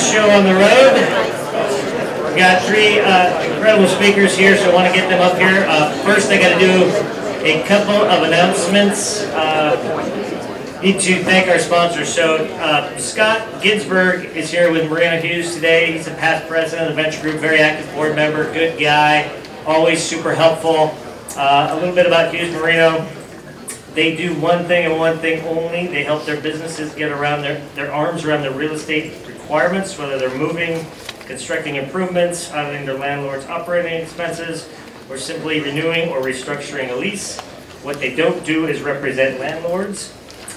show on the road. We've got three incredible speakers here, so I want to get them up here. First, I got to do a couple of announcements. Need to thank our sponsors. So Scott Ginsberg is here with Marino Hughes today. He's a past president of the Venture Group, very active board member, good guy, always super helpful. A little bit about Hughes Marino. They do one thing and one thing only. They help their businesses get around their arms around their real estate requirements, whether they're moving, constructing improvements, auditing their landlord's operating expenses, or simply renewing or restructuring a lease. What they don't do is represent landlords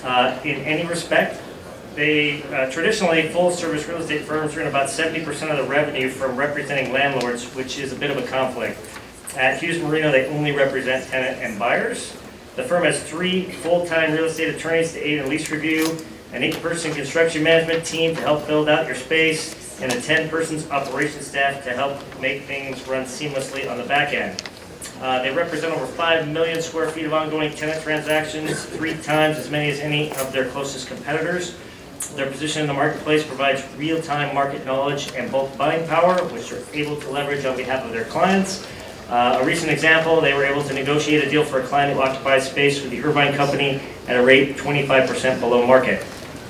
in any respect. They traditionally, full-service real estate firms earn about 70% of the revenue from representing landlords, which is a bit of a conflict. At Hughes Marino, they only represent tenant and buyers. The firm has 3 full-time real estate attorneys to aid in lease review, an 8-person construction management team to help build out your space, and a 10-person operations staff to help make things run seamlessly on the back end. They represent over 5 million square feet of ongoing tenant transactions, 3 times as many as any of their closest competitors. Their position in the marketplace provides real-time market knowledge and bulk buying power, which they're able to leverage on behalf of their clients. A recent example, they were able to negotiate a deal for a client who occupied space with the Irvine Company at a rate 25% below market.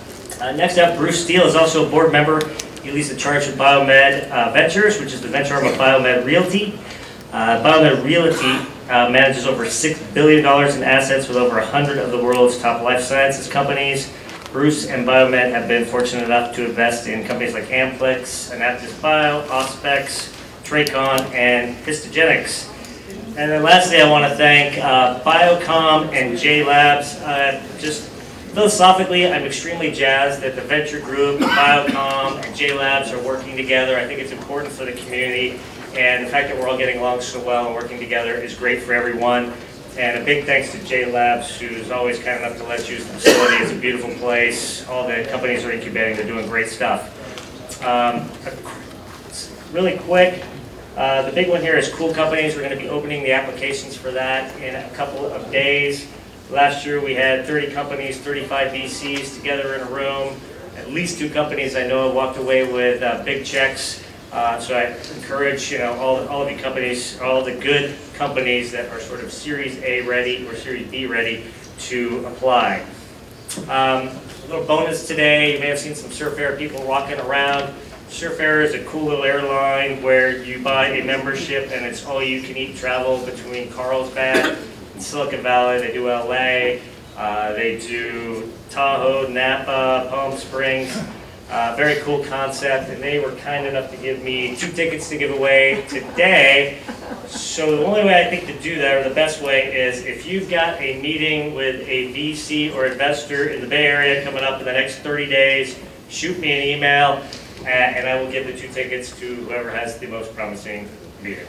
Next up, Bruce Steele is also a board member. He leads the charge of Biomed Ventures, which is the venture arm of Biomed Realty. Biomed Realty manages over $6 billion in assets with over 100 of the world's top life sciences companies. Bruce and Biomed have been fortunate enough to invest in companies like Amplex, Anaptys Bio, Auspex, Tracon, and Histogenics. And then lastly, I want to thank Biocom and J Labs. Just philosophically, I'm extremely jazzed that the Venture Group, Biocom, and J Labs are working together. I think it's important for the community, and the fact that we're all getting along so well and working together is great for everyone. And a big thanks to J Labs, who's always kind enough to let you use the facility. It's a beautiful place. All the companies are incubating. They're doing great stuff. Really quick, the big one here is Cool Companies. We're going to be opening the applications for that in a couple of days. Last year we had 30 companies, 35 VCs together in a room. At least 2 companies I know walked away with big checks. So I encourage all of you companies, all the good companies that are sort of Series A ready or Series B ready to apply. A little bonus today, you may have seen some Surf Air people walking around. Surf Air is a cool little airline where you buy a membership and it's all you can eat travel between Carlsbad and Silicon Valley. They do LA, they do Tahoe, Napa, Palm Springs. Very cool concept, and they were kind enough to give me 2 tickets to give away today. So the only way I think to do that, or the best way, is if you've got a meeting with a VC or investor in the Bay Area coming up in the next 30 days, shoot me an email, and I will give the 2 tickets to whoever has the most promising meeting.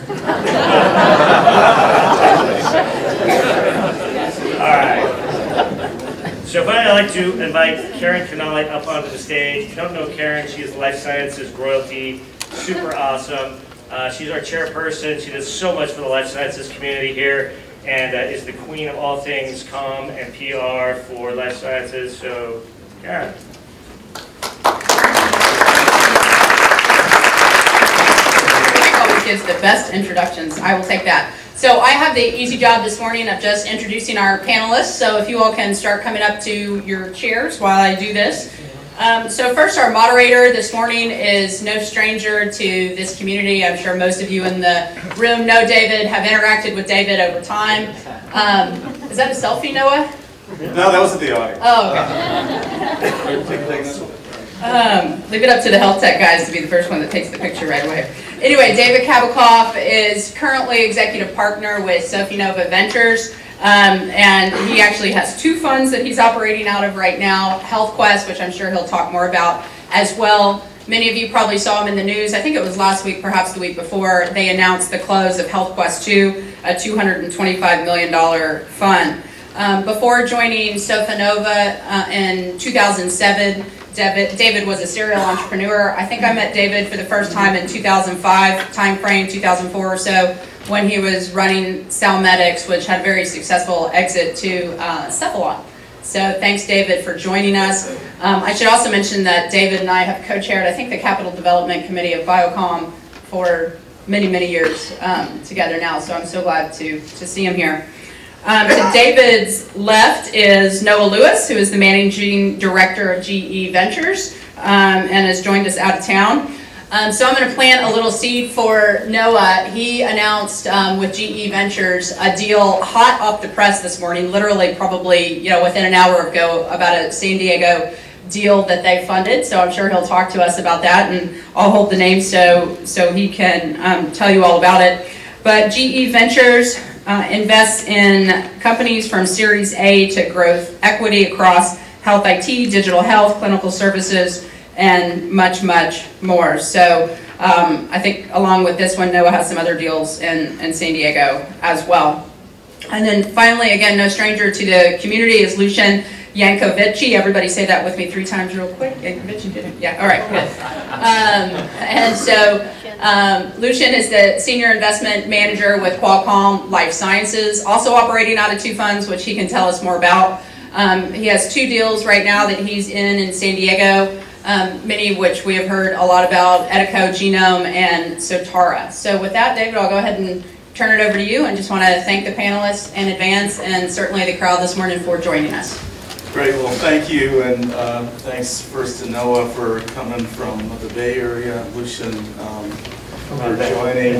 All right. So finally, I'd like to invite Karen Canale up onto the stage. If you don't know Karen, she is Life Sciences royalty, super awesome. She's our chairperson. She does so much for the life sciences community here, and is the queen of all things comm and PR for life sciences. So, Karen. Always gives the best introductions. I will take that. So I have the easy job this morning of just introducing our panelists. So if you all can start coming up to your chairs while I do this. So first, our moderator this morning is no stranger to this community. I'm sure most of you in the room know David, have interacted with David over time. Is that a selfie, Noah? No, that wasn't the audience. Oh, okay. Leave it up to the health tech guys to be the first one that takes the picture right away. Anyway, David Kabakoff is currently executive partner with Sofienova Ventures, and he actually has 2 funds that he's operating out of right now, HealthQuest, which I'm sure he'll talk more about as well. Many of you probably saw him in the news. I think it was last week, perhaps the week before, they announced the close of HealthQuest 2, a $225 million fund. Before joining Sofienova in 2007, David was a serial entrepreneur. I think I met David for the first time in 2005 timeframe, 2004 or so, when he was running Salmedics, which had a very successful exit to Cephalon. So thanks, David, for joining us. I should also mention that David and I have co-chaired, I think, the Capital Development Committee of Biocom for many, many years together now, so I'm so glad to see him here. To David's left is Noah Lewis, who is the Managing Director of GE Ventures and has joined us out of town. So I'm going to plant a little seed for Noah. He announced with GE Ventures a deal hot off the press this morning, literally probably within an hour ago, about a San Diego deal that they funded. So I'm sure he'll talk to us about that, and I'll hold the name so he can tell you all about it. But GE Ventures invests in companies from Series A to growth equity across health IT, digital health, clinical services, and much, much more. So I think along with this one, Noah has some other deals in San Diego as well. And then finally, again, no stranger to the community is Lucian Yankovici. Everybody say that with me 3 times real quick. Yankovici did it? Yeah, all right, good. And so Lucian is the Senior Investment Manager with Qualcomm Life Sciences, also operating out of 2 funds, which he can tell us more about. He has 2 deals right now that he's in San Diego, many of which we have heard a lot about, Edico, Genome, and Sotara. So with that, David, I'll go ahead and turn it over to you, and just want to thank the panelists in advance, and certainly the crowd this morning for joining us. Great, well thank you, and thanks first to Noah for coming from the Bay Area, Lucian for joining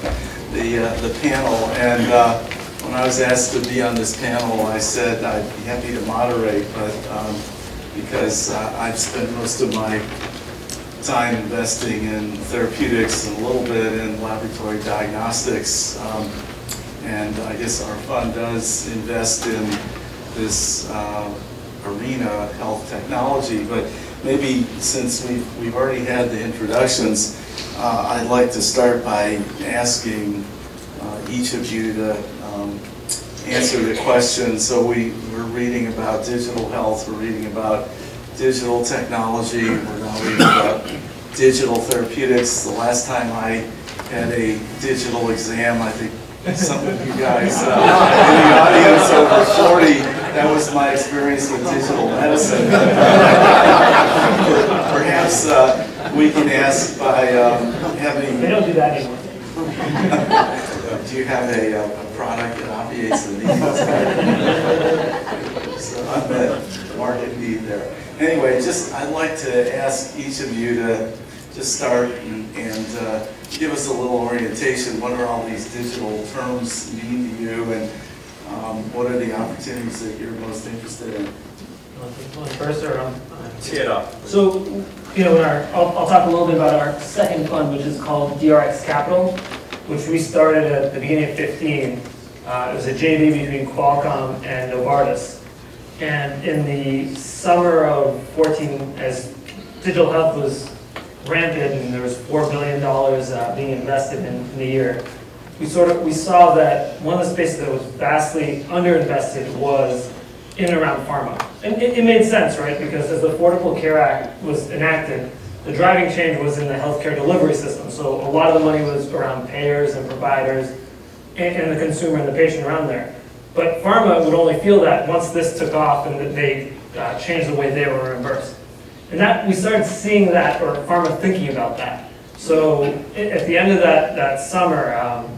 the panel. And when I was asked to be on this panel, I said I'd be happy to moderate, but because I've spent most of my time investing in therapeutics and a little bit in laboratory diagnostics, and I guess our fund does invest in this arena of health technology. But maybe since we've already had the introductions, I'd like to start by asking each of you to answer the question. So we're reading about digital health, we're reading about digital technology, we're now reading about digital therapeutics. The last time I had a digital exam, I think some of you guys in the audience over 40, that was my experience with digital medicine. Perhaps we can ask by having... They don't do that anymore. Do you have a product that obviates the need? So unmet market need there. Anyway, I'd like to ask each of you to just start and give us a little orientation. What are all these digital terms mean to you, and what are the opportunities that you're most interested in? First, or Tee it up. so I'll talk a little bit about our second fund, which is called DRX Capital, which we started at the beginning of 15. It was a JV between Qualcomm and Novartis. And in the summer of 14, as digital health was rampant and there was $4 billion being invested in the year, we saw that one of the spaces that was vastly underinvested was in and around pharma. And it made sense, right? Because as the Affordable Care Act was enacted, the driving change was in the healthcare delivery system. So a lot of the money was around payers and providers and the consumer and the patient around there. But pharma would only feel that once this took off and that they changed the way they were reimbursed. And that we started seeing that, or pharma thinking about that. So at the end of that summer,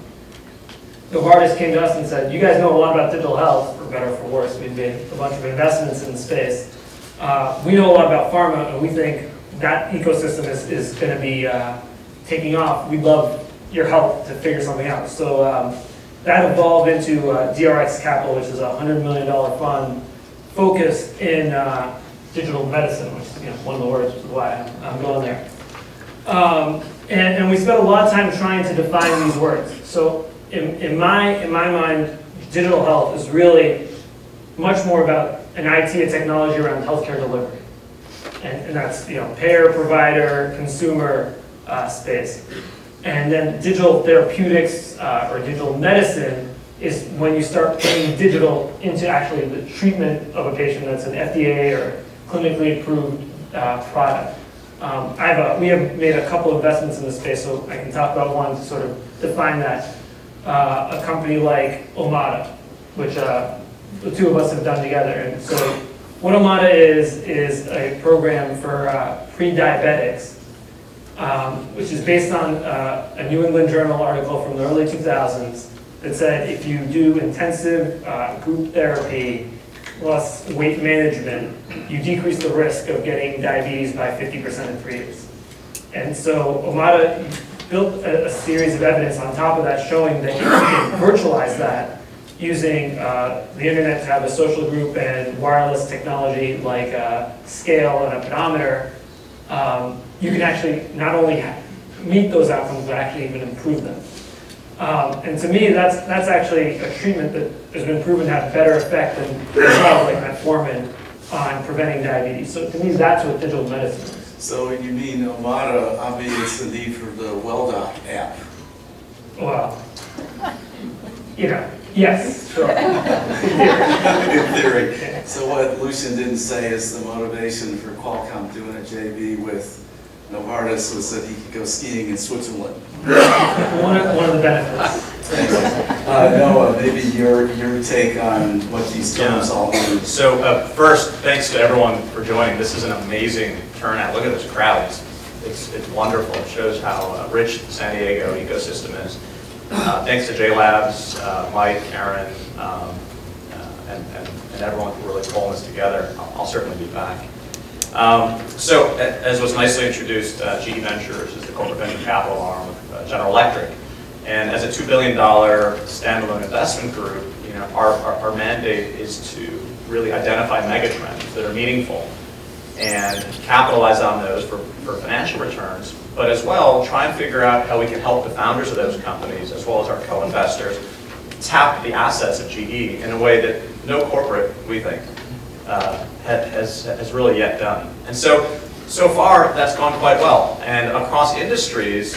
Novartis came to us and said, you guys know a lot about digital health, for better or for worse. We've made a bunch of investments in the space. We know a lot about pharma, and we think that ecosystem is going to be taking off. We'd love your help to figure something out. So that evolved into DRX Capital, which is a $100 million fund focused in digital medicine, which is one of the words, which is why I'm going there. And we spent a lot of time trying to define these words. So in my mind, digital health is really much more about an IT and technology around healthcare delivery. And that's payer, provider, consumer space. And then digital therapeutics or digital medicine is when you start putting digital into actually the treatment of a patient that's an FDA or clinically approved product. We have made a couple investments in this space, so I can talk about one to sort of define that. A company like Omada, which the two of us have done together. And so what Omada is a program for pre-diabetics, which is based on a New England Journal article from the early 2000s that said if you do intensive group therapy plus weight management, you decrease the risk of getting diabetes by 50% in 3 years. And so Omada built a series of evidence on top of that showing that you can virtualize that using the internet to have a social group and wireless technology like a scale and a pedometer. You can actually not only meet those outcomes, but actually even improve them. And to me, that's actually a treatment that has been proven to have better effect than drugs like metformin on preventing diabetes. So to me, that's what digital medicine is. So you mean Omada obviates the need for the WellDoc app? Well, yes, sure. In theory. So what Lucian didn't say is the motivation for Qualcomm doing a JV with Novartis was that he could go skiing in Switzerland. One of the benefits. Noah, maybe your take on what these terms all mean. So first, thanks to everyone for joining. This is an amazing turnout. Look at this crowd. It's wonderful. It shows how rich the San Diego ecosystem is. Thanks to JLabs, Mike, Aaron, and everyone for really pulling this together. I'll certainly be back. So, as was nicely introduced, GE Ventures is the corporate venture capital arm of General Electric. And as a $2 billion standalone investment group, our mandate is to really identify megatrends that are meaningful and capitalize on those for financial returns, but as well try and figure out how we can help the founders of those companies, as well as our co-investors, tap the assets of GE in a way that no corporate, we think, has really yet done. And so far that's gone quite well. And across industries,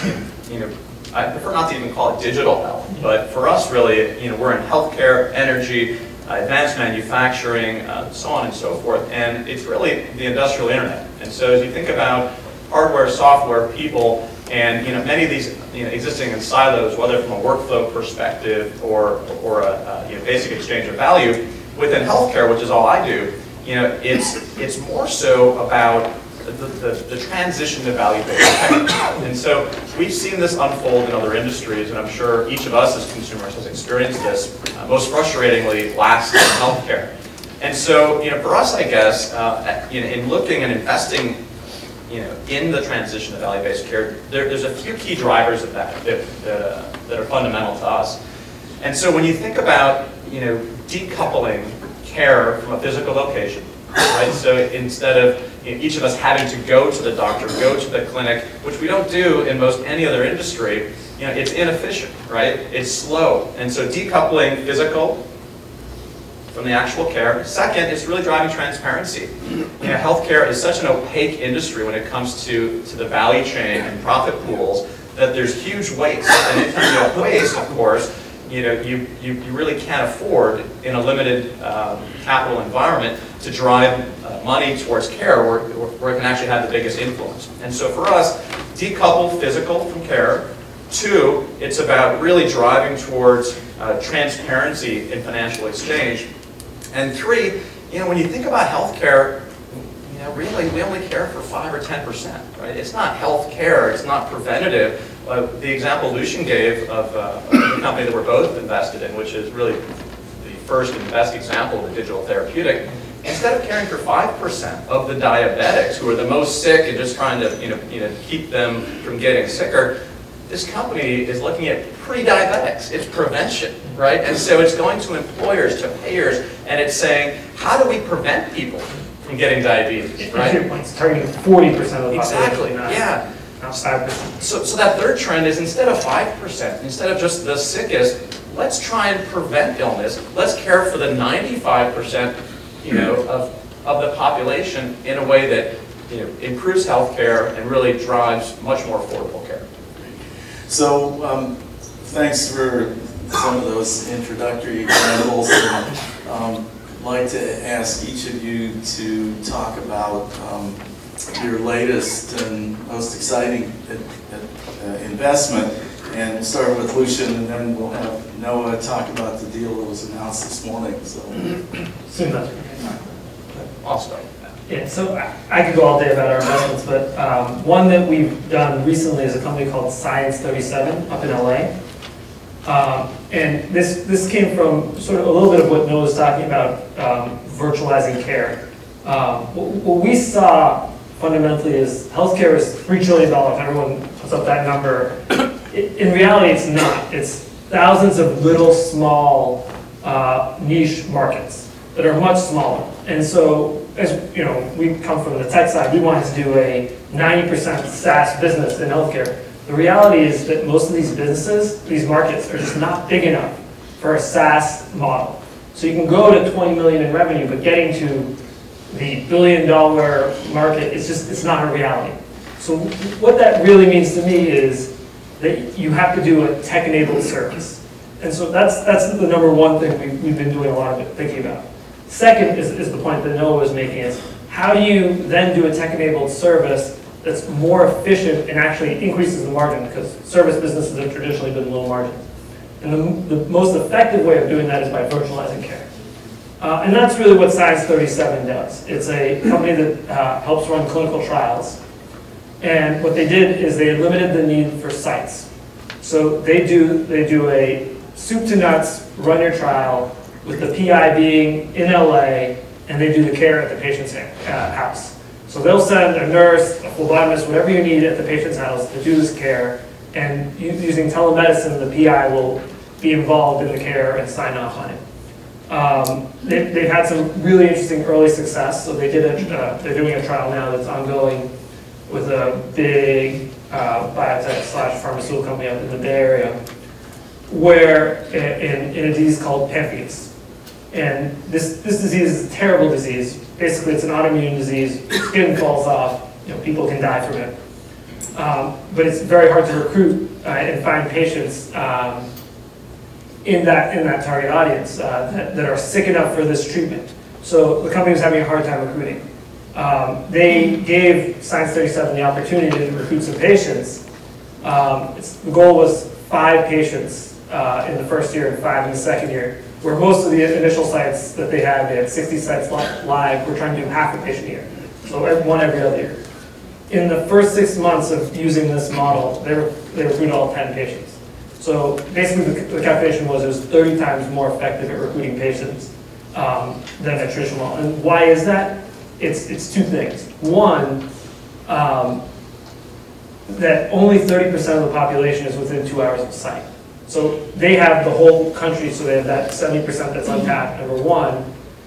I prefer not to even call it digital health, but for us really, we're in healthcare, energy, advanced manufacturing, so on and so forth, and it's really the industrial internet. And so as you think about hardware, software, people, and many of these existing in silos, whether from a workflow perspective or a basic exchange of value, within healthcare, which is all I do, it's more so about the transition to value-based care. And so we've seen this unfold in other industries, and I'm sure each of us as consumers has experienced this, most frustratingly, last in healthcare. And so, for us, I guess, in looking and investing, in the transition to value-based care, there's a few key drivers of that are fundamental to us. And so when you think about, decoupling care from a physical location, right? So instead of each of us having to go to the doctor, go to the clinic, which we don't do in most any other industry, it's inefficient, right? It's slow. And so decoupling physical from the actual care. Second, it's really driving transparency. Healthcare is such an opaque industry when it comes to the value chain and profit pools that there's huge waste. And anytime you have waste, of course, you really can't afford in a limited capital environment to drive money towards care where it can actually have the biggest influence. And so for us, decouple physical from care. 2, it's about really driving towards transparency in financial exchange. And 3, when you think about healthcare, really we only care for 5 or 10%, right? It's not healthcare, it's not preventative. The example Lucian gave of the company that we're both invested in, which is really the first and best example of the digital therapeutic, instead of caring for 5% of the diabetics who are the most sick and just trying to keep them from getting sicker, this company is looking at pre-diabetics. It's prevention, right? And so it's going to employers, to payers, and it's saying, how do we prevent people from getting diabetes, right? It's targeting 40% of the population. Exactly, yeah. Not 5%. So that third trend is instead of 5%, instead of just the sickest, let's try and prevent illness. Let's care for the 95%, of the population in a way that improves healthcare and really drives much more affordable care. So thanks for some of those introductory examples. I'd like to ask each of you to talk about your latest and most exciting investment. And we'll start with Lucian, and then we'll have Noah talk about the deal that was announced this morning. So. Soon enough. I'll start. Yeah, so I could go all day about our investments, but one that we've done recently is a company called Science 37 up in LA. And this came from sort of a little bit of what Noah was talking about, virtualizing care. What we saw fundamentally is healthcare is $3 trillion. Everyone puts up that number. In reality, it's not. It's thousands of little small niche markets that are much smaller. And so, as you know, we come from the tech side. We wanted to do a 90% SaaS business in healthcare. The reality is that most of these businesses, these markets, are just not big enough for a SaaS model. So you can go to 20 million in revenue, but getting to the $1 billion market, it's not a reality. So what that really means to me is that you have to do a tech-enabled service. And so that's the number one thing we've been doing a lot of thinking about. Second is the point that Noah was making is, how do you then do a tech-enabled service that's more efficient and actually increases the margin, because service businesses have traditionally been low margin. And the most effective way of doing that is by virtualizing care. And that's really what Science 37 does. It's a company that helps run clinical trials. And what they did is they limited the need for sites. So they do a soup to nuts, run your trial, with the PI being in LA, and they do the care at the patient's house. So they'll send a nurse, a phlebotomist, whatever you need at the patient's house to do this care, and using telemedicine, the PI will be involved in the care and sign off on it. They've had some really interesting early success. So they did they're doing a trial now that's ongoing with a big biotech/pharmaceutical company up in the Bay Area, where in a disease called pemphigus. And this disease is a terrible disease. Basically, it's an autoimmune disease. Skin falls off. People can die from it. But it's very hard to recruit and find patients in that target audience that are sick enough for this treatment. So the company was having a hard time recruiting. They gave Science 37 the opportunity to recruit some patients. The goal was 5 patients in the first year and 5 in the second year, where most of the initial sites that they had 60 sites live. We're trying to do half a patient a year, so one every other year. In the first 6 months of using this model, they recruited all 10 patients. So basically the calculation was it was 30 times more effective at recruiting patients than a traditional model. And why is that? It's 2 things. One, that only 30% of the population is within 2 hours of the site. So they have the whole country, so they have that 70% that's untapped, number one.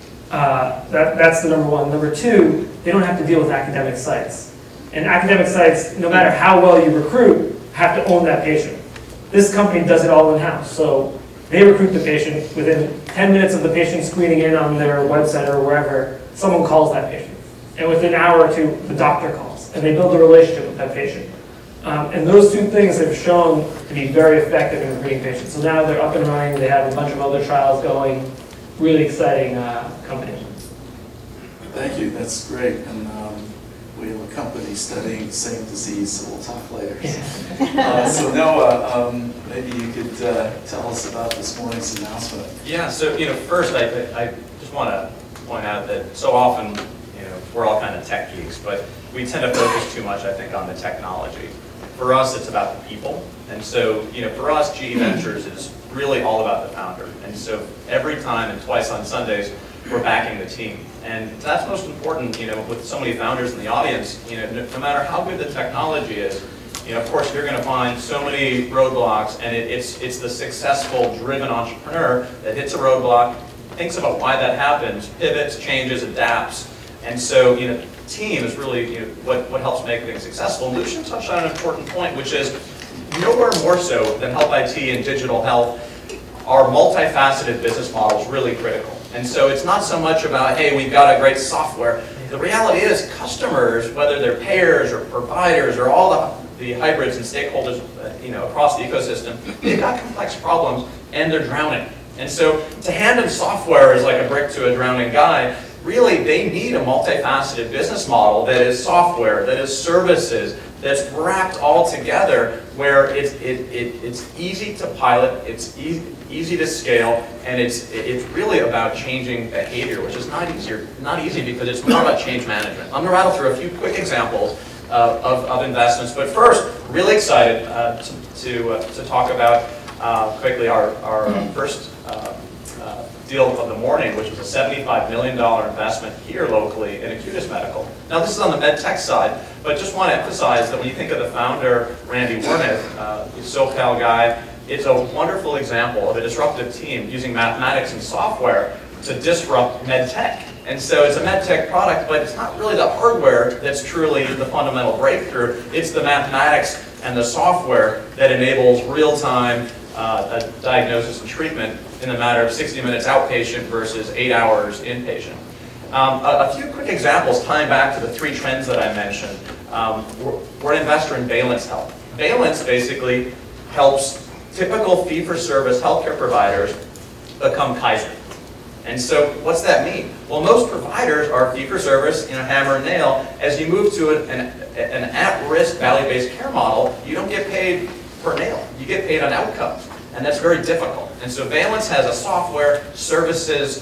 That's the number one. Number two, they don't have to deal with academic sites. And academic sites, no matter how well you recruit, have to own that patient. This company does it all in-house. So they recruit the patient. Within 10 minutes of the patient screening in on their website or wherever, someone calls that patient. And within an hour or two, the doctor calls. And they build a relationship with that patient. And those 2 things have shown to be very effective in recruiting patients. So now they're up and running. They have a bunch of other trials going. Really exciting company. Thank you. That's great. And we have a company studying the same disease, so we'll talk later. So Noah, maybe you could tell us about this morning's announcement. Yeah. So first I just want to point out that so often we're all kind of tech geeks, but we tend to focus too much, I think, on the technology. For us, it's about the people. And so, for us, GE Ventures is really all about the founder. And so every time and twice on Sundays, we're backing the team. And that's most important, with so many founders in the audience, no matter how good the technology is, of course, you're going to find so many roadblocks, and it's the successful, driven entrepreneur that hits a roadblock, thinks about why that happens, pivots, changes, adapts. And so, team is really what helps make things successful. Lucian touched on an important point, which is nowhere more so than health IT and digital health are multifaceted business models really critical. And so it's not so much about, hey, we've got a great software. The reality is customers, whether they're payers or providers or all the hybrids and stakeholders across the ecosystem, they've got complex problems and they're drowning. And so to hand them software is like a brick to a drowning guy. Really, they need a multifaceted business model that is software, that is services, that's wrapped all together where it's easy to pilot, it's easy to scale, and it's really about changing behavior, which is not easy because it's more about change management. I'm going to rattle through a few quick examples of investments, but first, really excited to talk about quickly our first deal of the morning, which was a $75 million investment here locally in Acutus Medical. Now this is on the med tech side, but just want to emphasize that when you think of the founder, Randy Wormuth, SoCal guy, it's a wonderful example of a disruptive team using mathematics and software to disrupt med tech. And so it's a med tech product, but it's not really the hardware that's truly the fundamental breakthrough. It's the mathematics and the software that enables real-time diagnosis and treatment in a matter of 60 minutes outpatient versus 8 hours inpatient. A few quick examples tying back to the 3 trends that I mentioned. We're an investor in Valence Health. Valence basically helps typical fee-for-service healthcare providers become Kaiser. And so what's that mean? Well, most providers are fee-for-service, hammer and nail. As you move to an at-risk value-based care model, you don't get paid per nail. You get paid on outcomes, and that's very difficult. And so Valence has a software, services,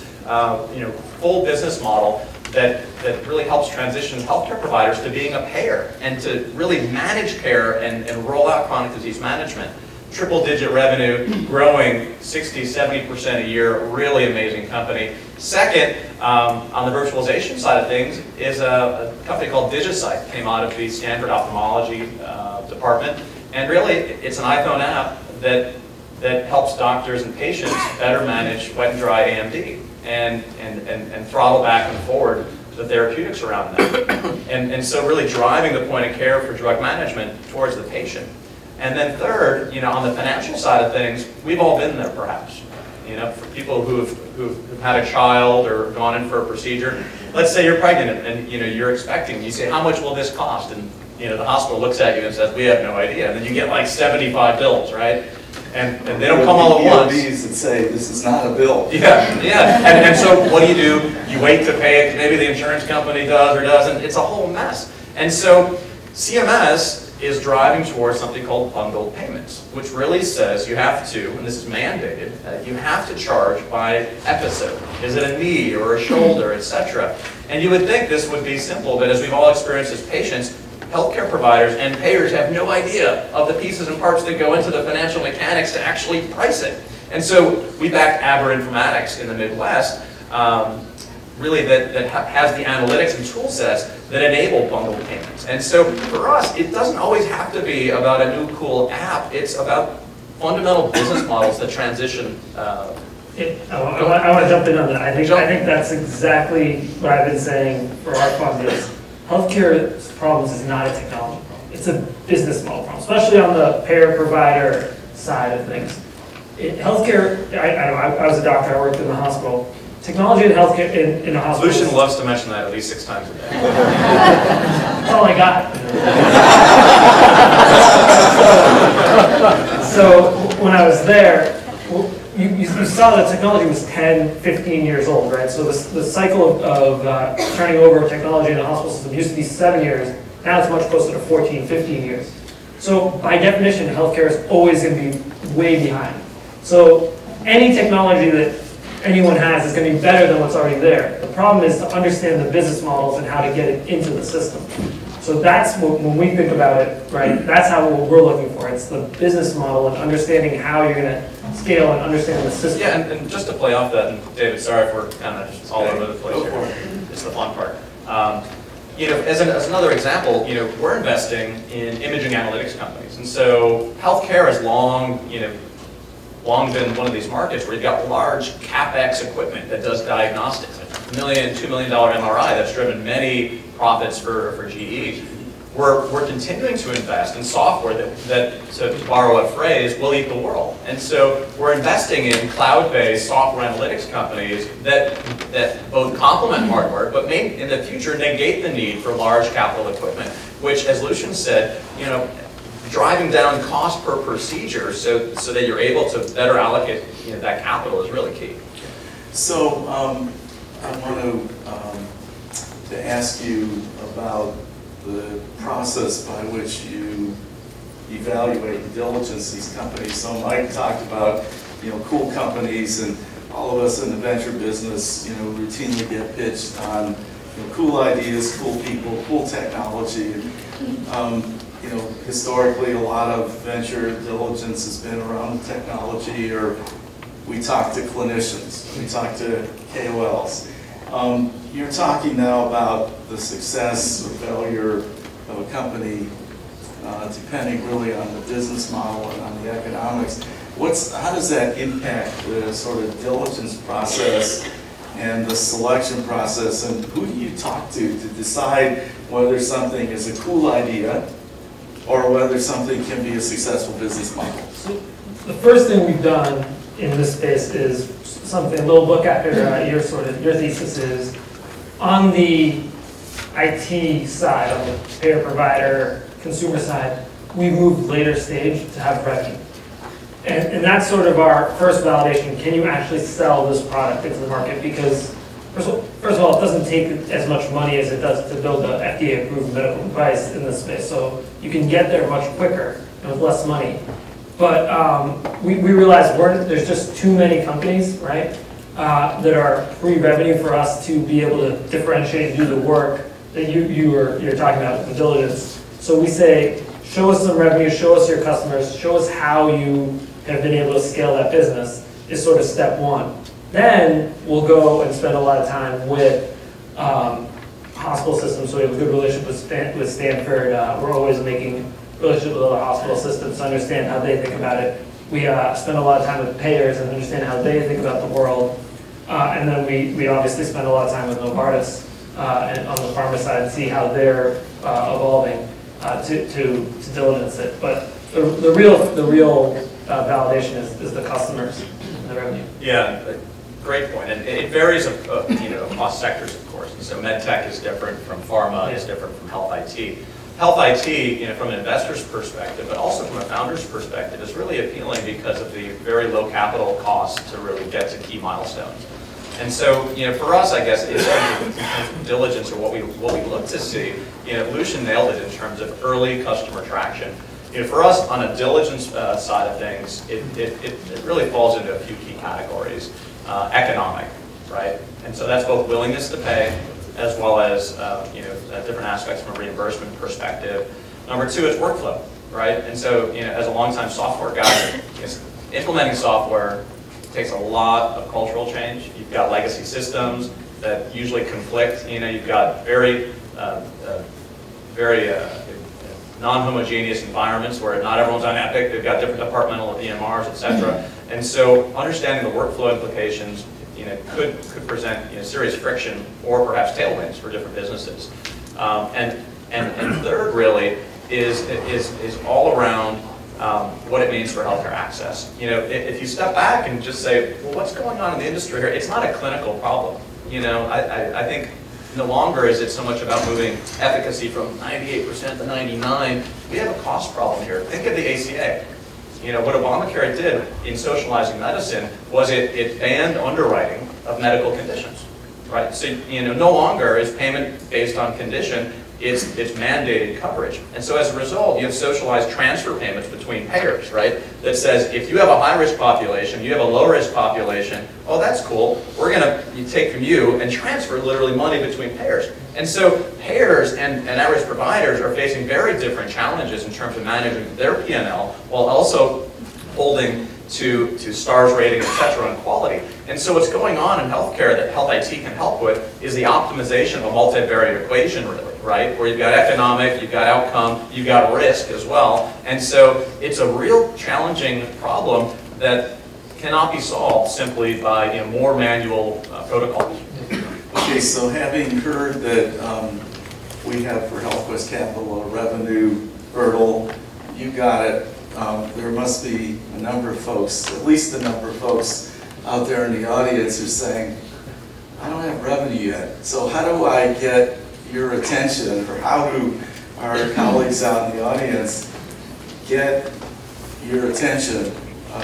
full business model that really helps transition healthcare providers to being a payer and to really manage care and roll out chronic disease management. Triple-digit revenue, growing 60, 70% a year, really amazing company. Second, on the virtualization side of things, is a company called DigiSight, came out of the Stanford Ophthalmology department. And really, it's an iPhone app that helps doctors and patients better manage wet and dry AMD and throttle back and forward the therapeutics around that. And so really driving the point of care for drug management towards the patient. And then third, on the financial side of things, we've all been there perhaps. For people who've had a child or gone in for a procedure, let's say you're pregnant and you're expecting, you say, how much will this cost? And the hospital looks at you and says, we have no idea. And then you get like 75 bills, right? And they don't come all at once. That say, this is not a bill. Yeah. And so what do? You wait to pay it. Maybe the insurance company does or doesn't. It's a whole mess. And so CMS is driving towards something called bundled payments, which really says you have to, and this is mandated, you have to charge by episode. Is it a knee or a shoulder, etc.? And you would think this would be simple, but as we've all experienced as patients, healthcare providers and payers have no idea of the pieces and parts that go into the financial mechanics to actually price it. And so we backed Aber Informatics in the Midwest, really that has the analytics and tool sets that enable bundled payments. And so for us, it doesn't always have to be about a new cool app. It's about fundamental business models that transition. I want to jump in on that. I think that's exactly what I've been saying for our fund is healthcare's problems is not a technology problem. It's a business model problem, especially on the payer-provider side of things. Healthcare, I was a doctor, I worked in the hospital. Technology in healthcare, in a hospital. Lucian loves to mention that at least 6 times a day. That's all I got. So when I was there, you saw that technology was 10, 15 years old, right? So the cycle of turning over technology in the hospital system used to be 7 years. Now it's much closer to 14, 15 years. So by definition, healthcare is always going to be way behind. So any technology that anyone has is going to be better than what's already there. The problem is to understand the business models and how to get it into the system. So that's when we think about it, right? That's what we're looking for. It's the business model and understanding how you're going to scale and understand the system. Yeah, and just to play off that, and David, sorry if we're kind of just all over the place here. It's the fun part. As another example, we're investing in imaging analytics companies, and so healthcare has long been one of these markets where you've got large CapEx equipment that does diagnostics. $1 million, $2 million MRI that's driven many profits for GE. We're continuing to invest in software that, to borrow a phrase, will eat the world. And so we're investing in cloud-based software analytics companies that both complement hardware, but may in the future negate the need for large capital equipment, which, as Lucian said, driving down cost per procedure so that you're able to better allocate that capital is really key. So I want to ask you about the process by which you evaluate and diligence these companies. So Mike talked about, cool companies, and all of us in the venture business, routinely get pitched on cool ideas, cool people, cool technology. And, historically, a lot of venture diligence has been around technology, or we talk to clinicians, we talk to KOLs. You're talking now about the success or failure of a company depending really on the business model and on the economics. How does that impact the sort of diligence process and the selection process, and who do you talk to decide whether something is a cool idea or whether something can be a successful business model? So the first thing we've done in this space is something, a little look after your thesis is, on the IT side, on the payer provider, consumer side, we moved later stage to have revenue. And that's sort of our first validation. Can you actually sell this product into the market? Because first of all, it doesn't take as much money as it does to build an FDA-approved medical device in this space. So you can get there much quicker and with less money. But we realized there's just too many companies, right, that are pre-revenue for us to be able to differentiate and do the work that you're talking about, the diligence. So we say, show us some revenue, show us your customers, show us how you have been able to scale that business, is sort of step one. Then we'll go and spend a lot of time with hospital systems. So we have a good relationship with Stanford. We're always making relationship with other hospital systems to understand how they think about it. We spend a lot of time with payers and understand how they think about the world. And then we obviously spend a lot of time with Novartis and on the pharma side and see how they're evolving to diligence it. But the real validation is the customers and the revenue. Yeah, great point. And it varies across sectors, of course. And so medtech is different from pharma, is different from health IT. Health IT, from an investor's perspective, but also from a founder's perspective, is really appealing because of the very low capital cost to really get to key milestones. And so, for us, I guess, in terms of diligence, or what we look to see, Lucian nailed it in terms of early customer traction. For us, on a diligence side of things, it really falls into a few key categories. Economic, right? And so that's both willingness to pay, as well as different aspects from a reimbursement perspective. Number two is workflow, right? And so, as a longtime software guy, implementing software takes a lot of cultural change. You've got legacy systems that usually conflict. You've got very non-homogeneous environments where not everyone's on Epic. They've got different departmental EMRs, et cetera. And so, understanding the workflow implications could present serious friction or perhaps tailwinds for different businesses. And third, really, is all around what it means for healthcare access. If you step back and just say, well, what's going on in the industry here? It's not a clinical problem. I think no longer is it so much about moving efficacy from 98% to 99%. We have a cost problem here. Think of the ACA. What Obamacare did in socializing medicine was it banned underwriting of medical conditions, right? So, no longer is payment based on condition, it's mandated coverage. And so as a result, you have socialized transfer payments between payers, right? That says if you have a high-risk population, you have a low-risk population, oh, that's cool. We're gonna take from you and transfer literally money between payers. And so payers and at-risk providers are facing very different challenges in terms of managing their P&L while also holding to STARS rating, et cetera, on quality. And so what's going on in healthcare that Health IT can help with is the optimization of a multivariate equation, really, right? Where you've got economic, you've got outcome, you've got risk as well. And so it's a real challenging problem that cannot be solved simply by more manual protocols. Okay, so having heard that we have for HealthQuest Capital a revenue hurdle, you got it. There must be a number of folks, at least a number of folks out there in the audience who are saying, I don't have revenue yet. So how do I get your attention, or how do our colleagues out in the audience get your attention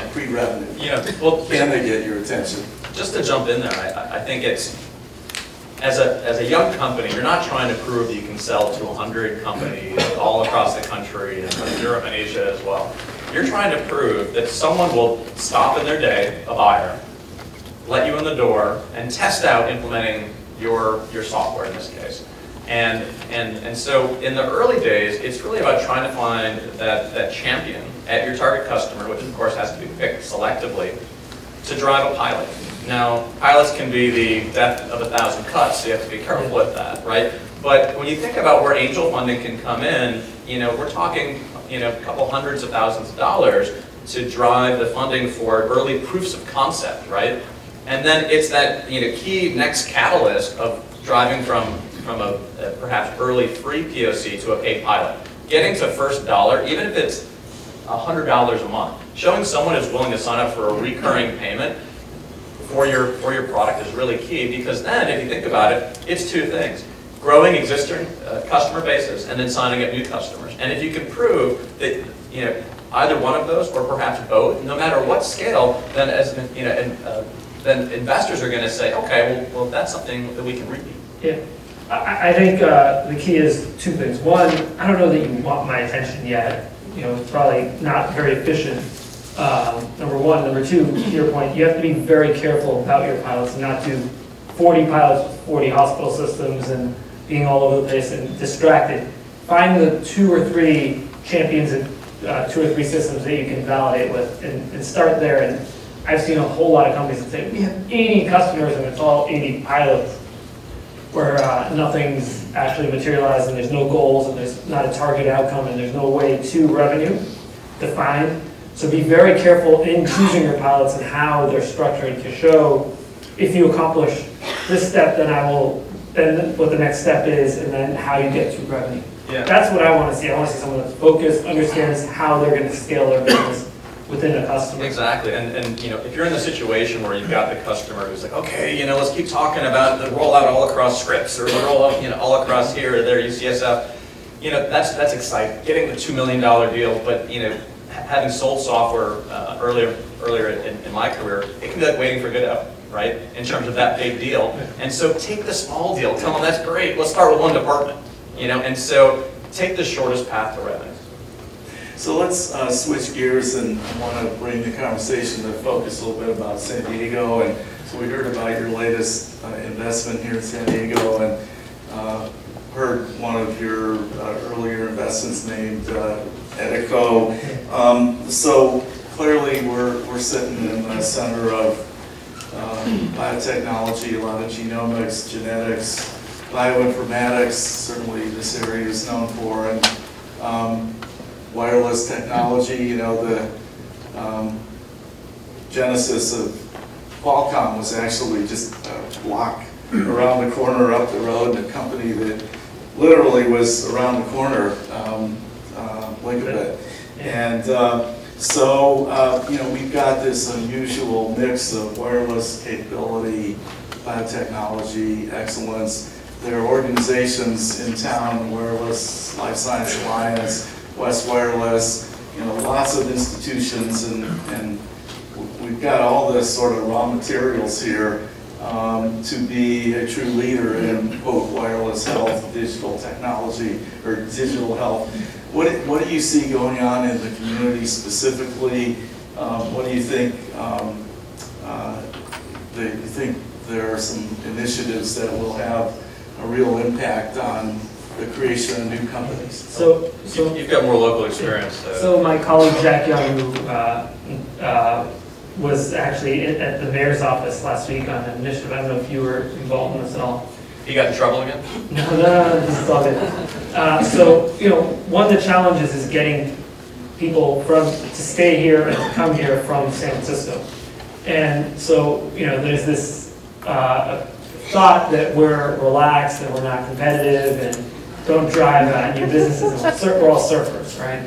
pre-revenue? Well, can they get your attention? Just to jump in there, I think it's as a young company, you're not trying to prove that you can sell to 100 companies all across the country and Europe and Asia as well. You're trying to prove that someone will stop in their day, a buyer, let you in the door, and test out implementing your software in this case. And so in the early days, it's really about trying to find that champion at your target customer, which of course has to be picked selectively, to drive a pilot. Now, pilots can be the death of 1,000 cuts, so you have to be careful with that, right? But when you think about where angel funding can come in, we're talking, a couple hundreds of thousands of dollars to drive the funding for early proofs of concept, right? And then it's that key next catalyst of driving from a perhaps early free POC to a paid pilot. Getting to first dollar, even if it's $100 a month, showing someone is willing to sign up for a recurring payment for your product is really key, because then if you think about it, it's two things: growing existing customer bases and then signing up new customers. And if you can prove that either one of those or perhaps both, no matter what scale, then then investors are going to say, okay, well that's something that we can repeat. Yeah. I think the key is two things. One, I don't know that you want my attention yet. It's probably not very efficient. Number one. Number two, to your point, you have to be very careful about your pilots and not do 40 pilots with 40 hospital systems and being all over the place and distracted. Find the 2 or 3 champions and 2 or 3 systems that you can validate with and start there. And I've seen a whole lot of companies that say, we have 80 customers and it's all 80 pilots, where nothing's actually materialized and there's no goals and there's not a target outcome and there's no way to revenue defined. So be very careful in choosing your pilots and how they're structured to show, if you accomplish this step, then what the next step is, and then how you get to revenue. Yeah. That's what I want to see. I want to see someone that's focused, understands how they're going to scale their business within a customer. Exactly, and if you're in the situation where you've got the customer who's like, okay, let's keep talking about the rollout all across Scripps or the rollout, all across here or there, UCSF, that's exciting. Getting the $2 million deal, but having sold software earlier in my career, it can be like waiting for Godot, right? In terms of that big deal, and so take the small deal. Tell them that's great. Let's start with one department, and so take the shortest path to revenue. So let's switch gears, and I want to bring the conversation to focus a little bit about San Diego. And so we heard about your latest investment here in San Diego, and heard one of your earlier investments named Edico. So clearly we're sitting in the center of biotechnology, a lot of genomics, genetics, bioinformatics, certainly this area is known for, and wireless technology. The genesis of Qualcomm was actually just a block around the corner up the road, and a company that literally was around the corner, blink of it. And so we've got this unusual mix of wireless capability, biotechnology, excellence. There are organizations in town, Wireless Life Science Alliance, West Wireless, lots of institutions, and we've got all this sort of raw materials here to be a true leader in, quote, wireless health, digital technology, or digital health. What do you see going on in the community specifically? What do you think? Do you think there are some initiatives that will have a real impact on the creation of new companies? So you've got more local experience. So my colleague Jack Young, who was actually at the mayor's office last week on an initiative. I don't know if you were involved in this at all. He got in trouble again? No, this is all good. So one of the challenges is getting people to stay here and to come here from San Francisco. And so there's this thought that we're relaxed and we're not competitive and don't drive new businesses. We're all surfers, right?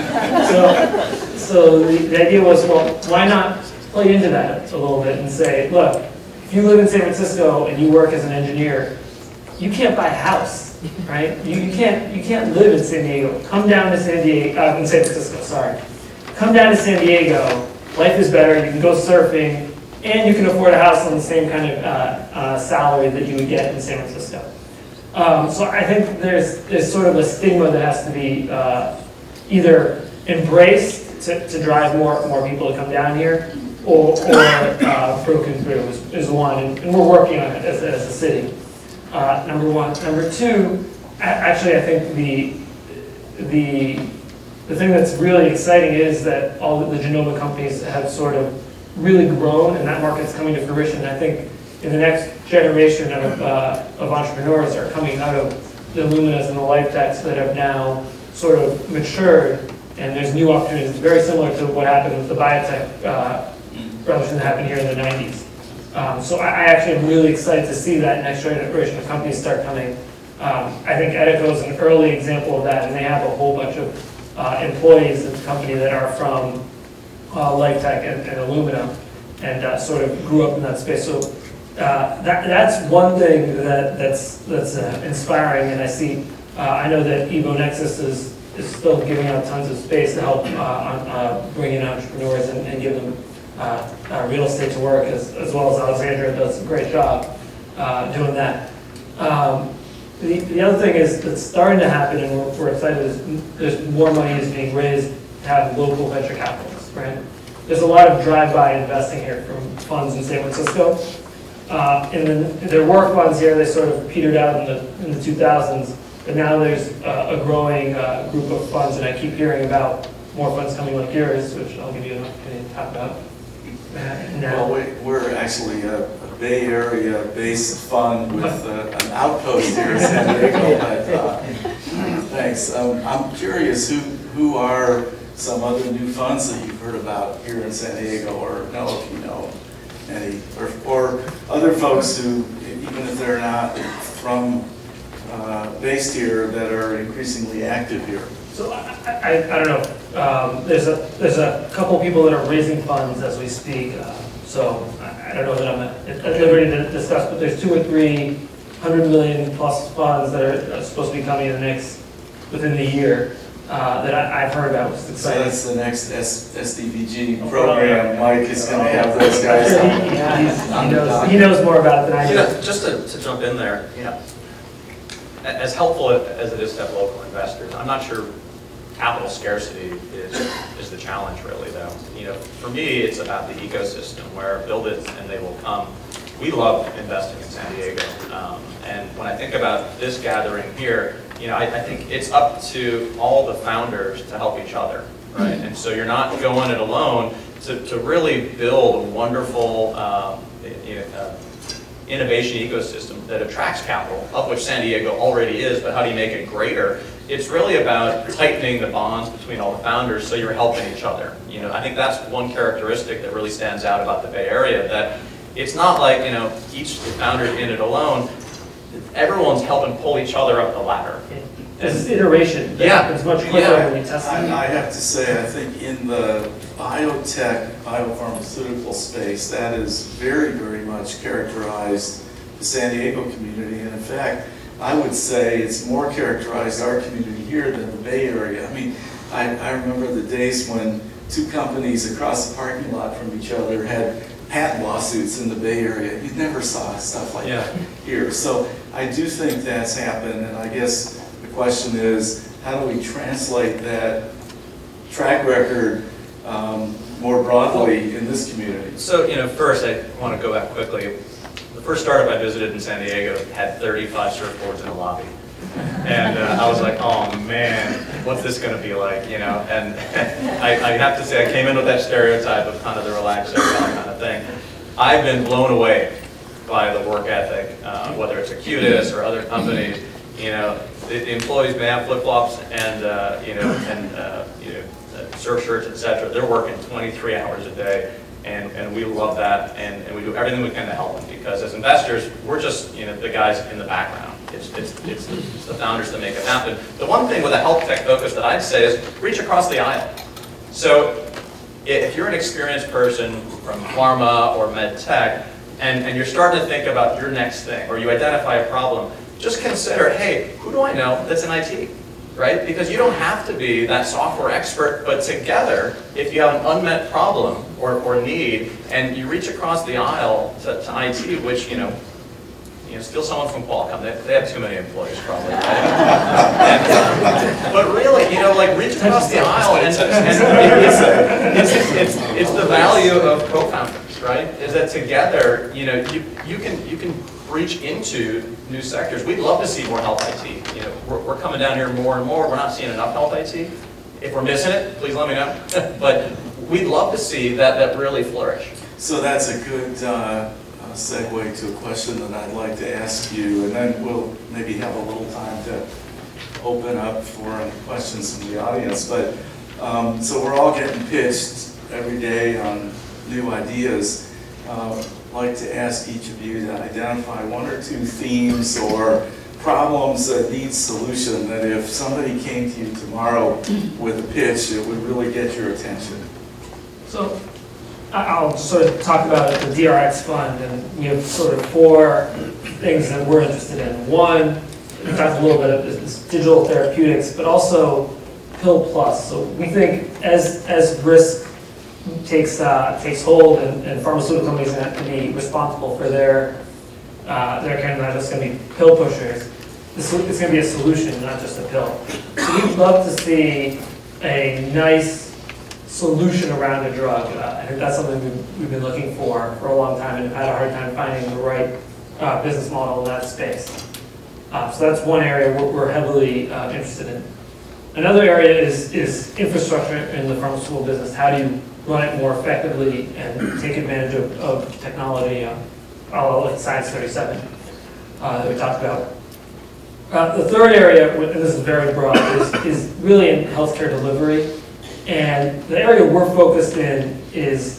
So the idea was, well, why not play into that a little bit and say, look, if you live in San Francisco and you work as an engineer, you can't buy a house, right? You can't live in San Diego. Come down to San Francisco, sorry. Come down to San Diego. Life is better. You can go surfing and you can afford a house on the same kind of salary that you would get in San Francisco. So I think there's sort of a stigma that has to be either embraced to drive more people to come down here, or broken through is one, and we're working on it as a city. Number one. Number two, actually I think the thing that's really exciting is that all the genomic companies have sort of really grown, and that market's coming to fruition. And I think in the next generation of entrepreneurs are coming out of the Illuminas and the LifeTechs that have now sort of matured, and there's new opportunities. It's very similar to what happened with the biotech revolution that happened here in the 90s. So I actually am really excited to see that next generation of companies start coming. I think Edico is an early example of that, and they have a whole bunch of employees at the company that are from LifeTech and Illumina, and sort of grew up in that space. So that's one thing that's inspiring, and I see. I know that Evo Nexus is still giving out tons of space to help bring in entrepreneurs and give them real estate to work, as well as Alexandra does a great job doing that. The other thing is that's starting to happen, and we're excited, is there's more money is being raised to have local venture capitalists, right? There's a lot of drive-by investing here from funds in San Francisco. And then there were funds here, they sort of petered out in the 2000s, but now there's a growing group of funds, and I keep hearing about more funds coming like yours, which I'll give you an opportunity to talk about now. Well, we're actually a Bay Area-based fund with an outpost here in San Diego. But, thanks. I'm curious, who are some other new funds that you've heard about here in San Diego, or know if you know any, or other folks who, even if they're not from based here, that are increasingly active here? So I don't know. There's a couple people that are raising funds as we speak. So I don't know that I'm at liberty to discuss, but there's 2 or 3 $100 million plus funds that are supposed to be coming within the year that I've heard about, which is exciting. So that's the next SDVG program. Mike is going to have those guys. He knows more about it than I do. Just to jump in there, as helpful as it is to have local investors, I'm not sure capital scarcity is the challenge, really, though. For me, it's about the ecosystem where build it and they will come. We love investing in San Diego, and when I think about this gathering here, I think it's up to all the founders to help each other, right? And so you're not going it alone to really build a wonderful innovation ecosystem that attracts capital, of which San Diego already is, but how do you make it greater? It's really about tightening the bonds between all the founders so you're helping each other. I think that's one characteristic that really stands out about the Bay Area, that it's not like, each founder in it alone. Everyone's helping pull each other up the ladder. It's iteration. Yeah. It's much quicker when you test it. I have to say, I think in the biotech, biopharmaceutical space, that is very, very much characterized the San Diego community. And in fact, I would say it's more characterized our community here than the Bay Area. I mean, I remember the days when 2 companies across the parking lot from each other had patent lawsuits in the Bay Area. You never saw stuff like that here. So I do think that's happened, and I guess the question is, how do we translate that track record more broadly in this community? So, first I want to go back quickly. The first startup I visited in San Diego had 35 surfboards in a lobby. And I was like, oh man, what's this going to be like, And I have to say, I came in with that stereotype of kind of the relaxed kind of thing. I've been blown away by the work ethic, whether it's Acutus or other companies. The employees may have flip-flops and surf shirts, etc. They're working 23 hours a day, and we love that, and we do everything we can to help them, because as investors, we're just the guys in the background. It's the founders that make it happen. The one thing with a health tech focus that I'd say is reach across the aisle. So if you're an experienced person from pharma or med tech, and you're starting to think about your next thing, or you identify a problem, just consider, hey, who do I know that's in IT? right? Because you don't have to be that software expert, but together, if you have an unmet problem or need, and you reach across the aisle to IT, which, steal someone from Qualcomm, they have too many employees probably, right? But really, like reach across the aisle, and it's the value of co-founders, right? Is that together, you can reach into new sectors. We'd love to see more health IT. We're coming down here more and more. We're not seeing enough health IT. If we're missing it, please let me know. But we'd love to see that really flourish. So that's a good segue to a question that I'd like to ask you, and then we'll maybe have a little time to open up for questions from the audience. But so we're all getting pitched every day on new ideas. I'd like to ask each of you to identify one or two themes or problems that need solution, that if somebody came to you tomorrow with a pitch, it would really get your attention. So I'll sort of talk about the DRX fund, and we have sort of 4 things that we're interested in. One, we talked a little bit of this digital therapeutics, but also Pill Plus. So we think as risk takes hold, and pharmaceutical companies have to be responsible for their kind of not just going to be pill pushers. It's going to be a solution, not just a pill. So we'd love to see a nice solution around a drug. I think that's something we've been looking for a long time, and have had a hard time finding the right business model in that space. So that's one area we're heavily interested in. Another area is infrastructure in the pharmaceutical business. How do you run it more effectively and take advantage of technology, like Science 37 that we talked about. The third area, and this is very broad, is really in healthcare delivery. And the area we're focused in is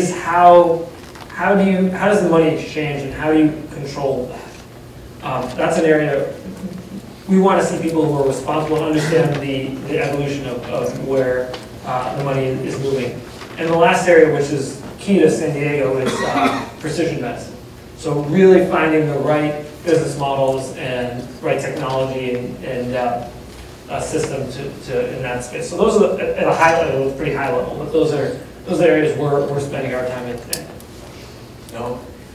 how does the money exchange, and how do you control that? That's an area we want to see people who are responsible and understand the evolution of where the money is moving. And the last area, which is key to San Diego, is precision medicine. So really finding the right business models and right technology and system to in that space. So those are at a high level, pretty high level, but those are areas we're spending our time in today. No.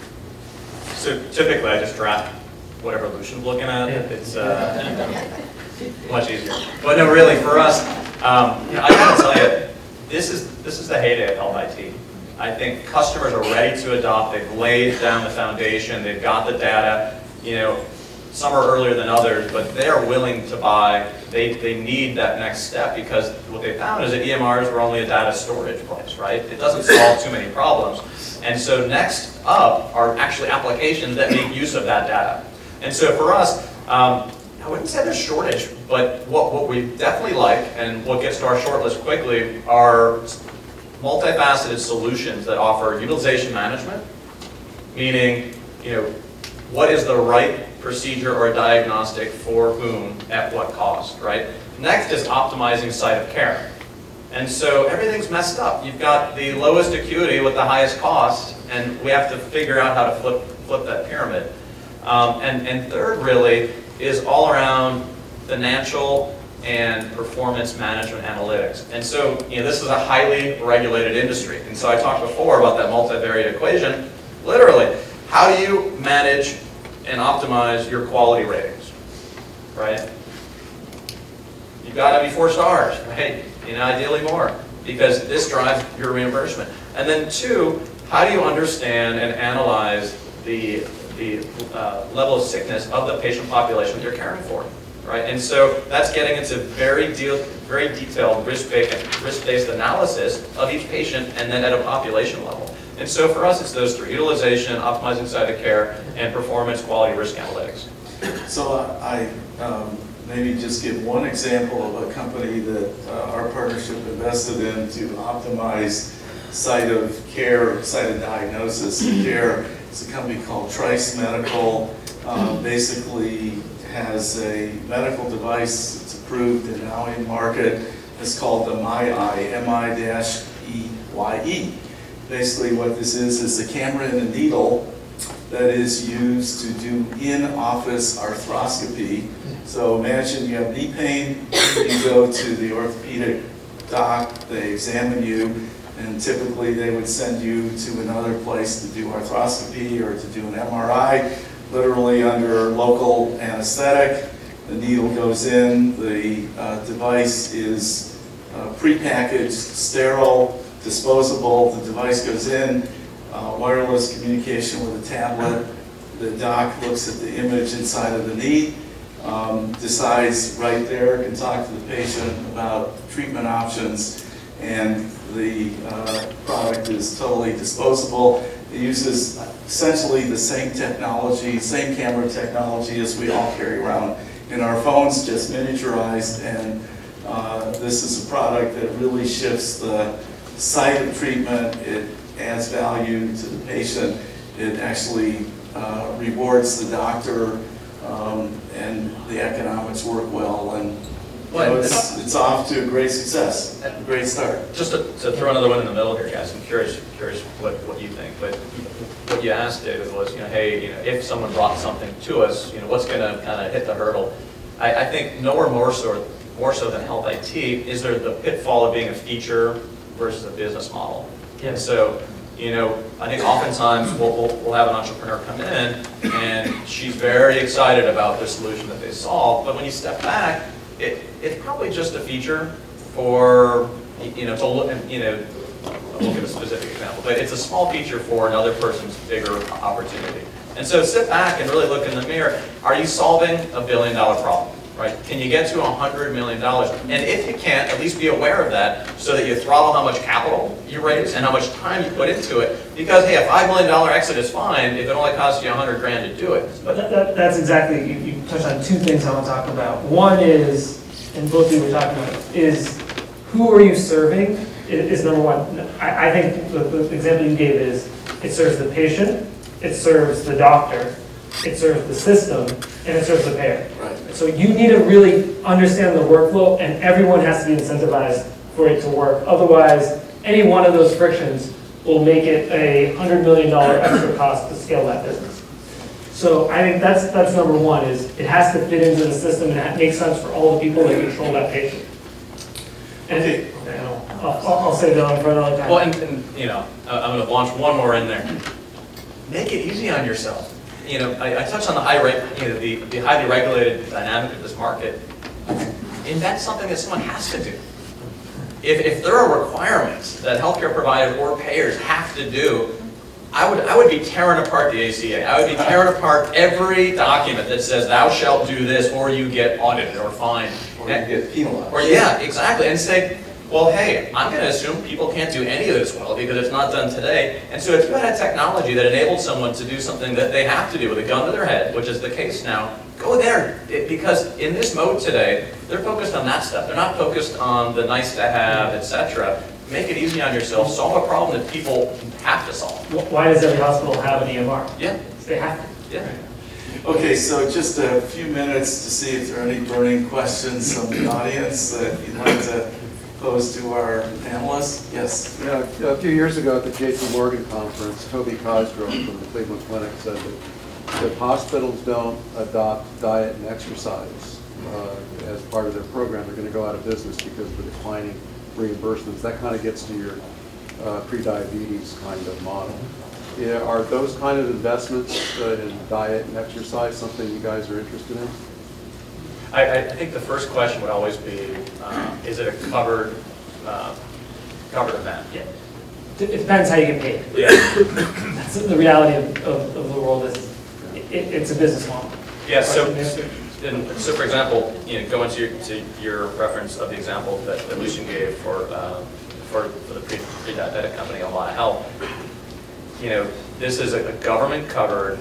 So typically, I just draft whatever Lucian's looking at. Yeah. It's much easier. But no, really, for us, I gotta tell you, this is the heyday of health IT. I think customers are ready to adopt. They've laid down the foundation. They've got the data. Some are earlier than others, but they are willing to buy. They need that next step, because what they found is that EMRs were only a data storage place, right? It doesn't solve too many problems. And so next up are actually applications that make use of that data. And so for us, I wouldn't say there's shortage, but what we definitely like, and what gets to our shortlist quickly, are multifaceted solutions that offer utilization management, meaning, what is the right procedure or diagnostic for whom at what cost, right? Next is optimizing site of care. And so everything's messed up. You've got the lowest acuity with the highest cost, and we have to figure out how to flip that pyramid. And third, really, is all around financial and performance management analytics. And so, this is a highly regulated industry. And so I talked before about that multivariate equation. Literally, how do you manage and optimize your quality ratings, right? You've got to be 4 stars, right? Ideally more, because this drives your reimbursement. And then 2, how do you understand and analyze the level of sickness of the patient population that you're caring for, right? And so that's getting into very detailed risk-based analysis of each patient, and then at a population level. And so for us, it's those 3: utilization, optimizing site of care, and performance, quality, risk analytics. So I maybe just give one example of a company that our partnership invested in to optimize site of care, site of diagnosis and care. It's a company called Trice Medical. Basically has a medical device that's approved and now in market. It's called the MyEye, M-I-E-Y-E. Basically what this is a camera and a needle, that is used to do in-office arthroscopy. So imagine you have knee pain, you go to the orthopedic doc, they examine you, and typically they would send you to another place to do arthroscopy or to do an MRI, literally under local anesthetic. The needle goes in, the device is prepackaged, sterile, disposable. The device goes in, wireless communication with a tablet. The doc looks at the image inside of the knee, decides right there, can talk to the patient about treatment options, and the product is totally disposable. It uses essentially the same technology, same camera technology as we all carry around in our phones, just miniaturized, and this is a product that really shifts the site of treatment. It adds value to the patient. It actually rewards the doctor, and the economics work well, and it's off to a great success, a great start. Just to throw another one in the middle here, guys, I'm curious what you think. But what you asked, David, was, hey, if someone brought something to us, what's going to kind of hit the hurdle? I think nowhere more so than health IT is there the pitfall of being a feature versus a business model. Yeah. So, I think oftentimes we'll have an entrepreneur come in and she's very excited about the solution that they solve, but when you step back, it's probably just a feature for, to look, I won't give a specific example, but it's a small feature for another person's bigger opportunity. And so sit back and really look in the mirror. Are you solving a $1 billion problem? Right? Can you get to $100 million? And if you can't, at least be aware of that so that you throttle how much capital you raise and how much time you put into it. Because, hey, a $5 million exit is fine if it only costs you $100 grand to do it. But that's exactly, you touched on two things I want to talk about. One is, and both of you were talking about, is who are you serving is number one. I think the example you gave is it serves the patient, it serves the doctor, it serves the system, and it serves the payer. Right. So you need to really understand the workflow, and everyone has to be incentivized for it to work. Otherwise, any one of those frictions will make it a $100 million extra cost to scale that business. So I think that's number one, is it has to fit into the system and it makes sense for all the people that control that patient. And I'll say that on for another time. Well, and I'm going to launch one more in there. Make it easy on yourself. I touched on the the highly regulated dynamic of this market, and that's something that someone has to do. If there are requirements that healthcare providers or payers have to do, I would be tearing apart the ACA. I would be tearing apart every document that says thou shalt do this, or you get audited or fined, or you get penalized. Or yeah, exactly, and say, well, hey, I'm going to assume people can't do any of this well because it's not done today. And so if you had a technology that enabled someone to do something that they have to do with a gun to their head, which is the case now, go there. Because in this mode today, they're focused on that stuff. They're not focused on the nice to have, etc. Make it easy on yourself. Solve a problem that people have to solve. Why does every hospital have an EMR? Yeah. They have to. Yeah. Okay, so just a few minutes to see if there are any burning questions from the audience that you'd like to pose to our panelists. Yes? Yeah, a few years ago at the JP Morgan conference, Toby Cosgrove from the Cleveland Clinic said that if hospitals don't adopt diet and exercise as part of their program, they're going to go out of business because of the declining reimbursements. That kind of gets to your pre-diabetes kind of model. Yeah, are those kind of investments in diet and exercise something you guys are interested in? I think the first question would always be, is it a covered event? Yeah. It depends how you get paid. Yeah. That's the reality of the world. Is it's a business model. Yeah. So for example, going to your reference of the example that Lucian gave for the pre-diabetic company, a lot of health. This is a government-covered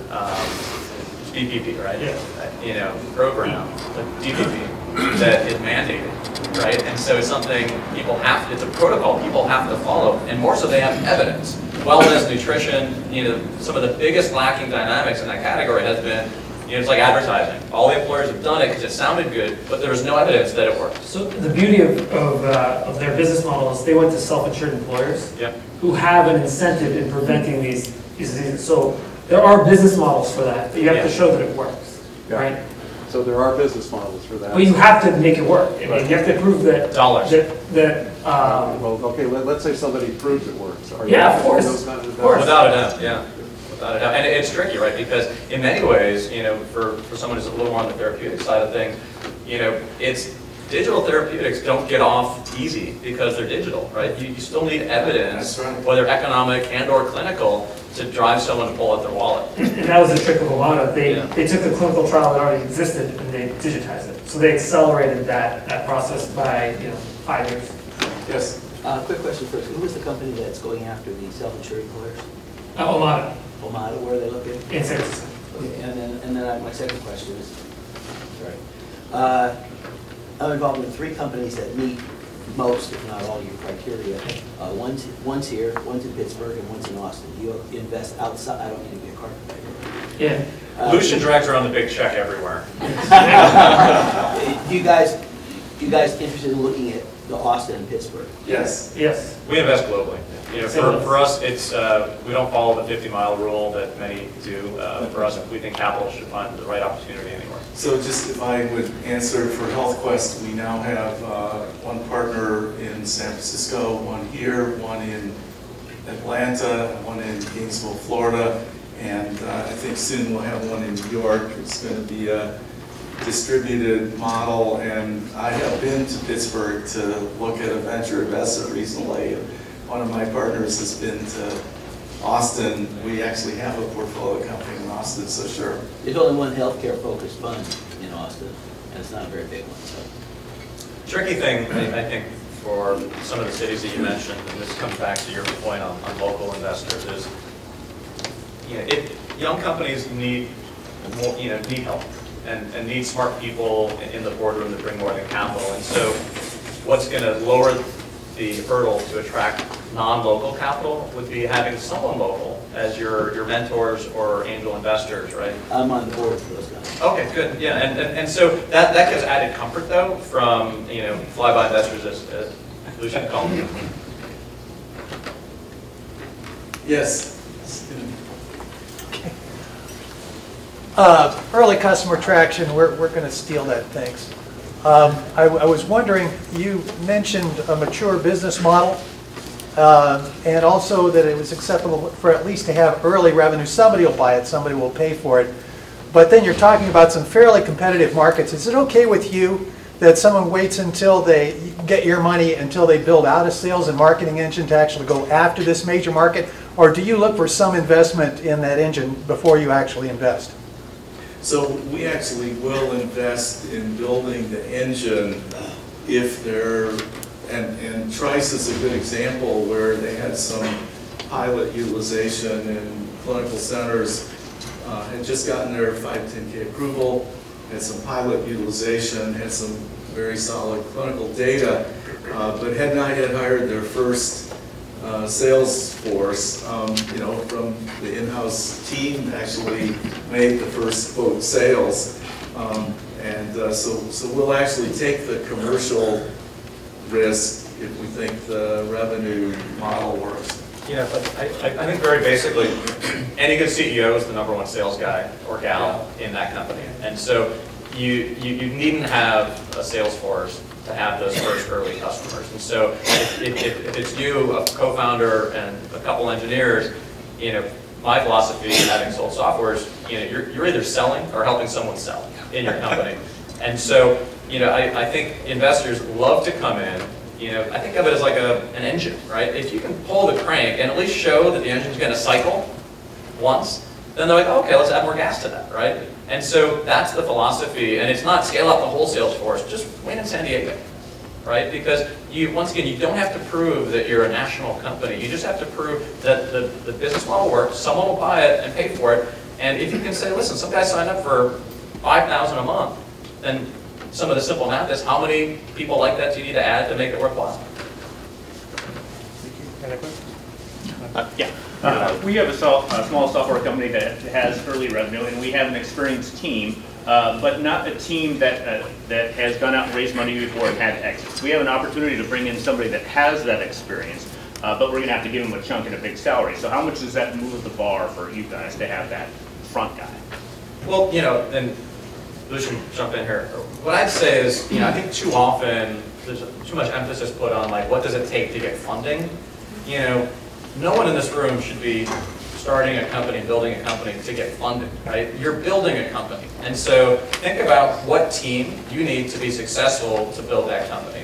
DPP, right? Yeah. Program, DPP, that is mandated, right? And so it's something it's a protocol people have to follow, and more so they have evidence. Wellness, nutrition, some of the biggest lacking dynamics in that category has been, it's like advertising. All the employers have done it because it sounded good, but there was no evidence that it worked. So the beauty of their business model is they went to self-insured employers Yep. who have an incentive in preventing these diseases. So There are business models for that, but you have to show that it works, Yeah. right? So there are business models for that. But you have to make it work. I mean, you have to prove that. Dollars. Well, okay, let's say somebody proves it works. Are you Yeah, of course. those kinds Of course. Without a doubt, yeah. Without a doubt. And it's tricky, right? Because in many ways, for someone who's a little more on the therapeutic side of things, it's digital therapeutics don't get off easy because they're digital, right? You still need evidence, That's right. whether economic and or clinical, to drive someone to pull out their wallet. And that was the trick of Omada. Yeah. They took the clinical trial that already existed and they digitized it. So they accelerated that process by 5 years. Yes. Quick question first. Who is the company that's going after the self-insured employers? Omada Omada, where are they located? in San Francisco. Okay, and then my second question is, sorry. I'm involved in 3 companies that meet most, if not all, your criteria. One's here, one's in Pittsburgh, and one's in Austin. Do you invest outside? I don't need to be a carpenter. Yeah. Lucian drags around the big check everywhere. Do you guys interested in looking at the Austin and Pittsburgh? Yes. Yes. We invest globally. For us, it's we don't follow the 50-mile rule that many do. For us, we think capital should find the right opportunity anywhere. So just if I would answer for HealthQuest, we now have one partner in San Francisco, one here, one in Atlanta, one in Gainesville, Florida, and I think soon we'll have one in New York. It's going to be a distributed model, and I have been to Pittsburgh to look at a venture investment recently. One of my partners has been to Austin. We actually have a portfolio company in Austin, so sure. There's only one healthcare-focused fund in Austin, and it's not a very big one. So. Tricky thing, I think, for some of the cities that you mentioned, and this comes back to your point on local investors, is young companies need more, need help and need smart people in the boardroom to bring more than capital. And so, what's going to lower the hurdle to attract non-local capital would be having someone local as your mentors or angel investors, right? I'm on the board for those guys. Okay, good. Yeah, and so that gives added comfort though from fly-by investors as Lucian called them. Yes. Early customer traction, we're going to steal that, thanks. I was wondering, you mentioned a mature business model and also that it was acceptable for at least to have early revenue. Somebody will buy it, somebody will pay for it. But then you're talking about some fairly competitive markets. Is it okay with you that someone waits until they get your money until they build out a sales and marketing engine to actually go after this major market? Or do you look for some investment in that engine before you actually invest? So we actually will invest in building the engine if they're, and Trice is a good example where they had some pilot utilization in clinical centers, had just gotten their 510K approval, had some pilot utilization, had some very solid clinical data, but had not yet hired their first sales force, from the in-house team actually made the first quote sales, so we'll actually take the commercial risk if we think the revenue model works. Yeah, but I think very basically, any good CEO is the #1 sales guy or gal in that company, and so you needn't have a sales force to have those first early customers. And so if it's you, a co-founder, and a couple engineers, my philosophy, having sold software is, you're either selling or helping someone sell in your company. And so, I think investors love to come in. I think of it as like an engine, right? If you can pull the crank and at least show that the engine's going to cycle once, then they're like, okay, let's add more gas to that, right? And so that's the philosophy, and it's not scale up the whole sales force, just win in San Diego, right? Because once again, you don't have to prove that you're a national company. You just have to prove that the business model works, someone will buy it and pay for it, and if you can say, listen, some guy signed up for $5,000 a month, then some of the simple math is how many people like that do you need to add to make it worthwhile? We have a small software company that has early revenue, and we have an experienced team, but not a team that has gone out and raised money before and had exits. We have an opportunity to bring in somebody that has that experience, but we're going to have to give them a chunk and a big salary. So how much does that move the bar for you guys to have that front guy? Well, and Lucian, jump in here. What I'd say is, I think too often there's too much emphasis put on like what does it take to get funding. No one in this room should be starting a company, building a company to get funded, right? You're building a company. And so think about what team you need to be successful to build that company.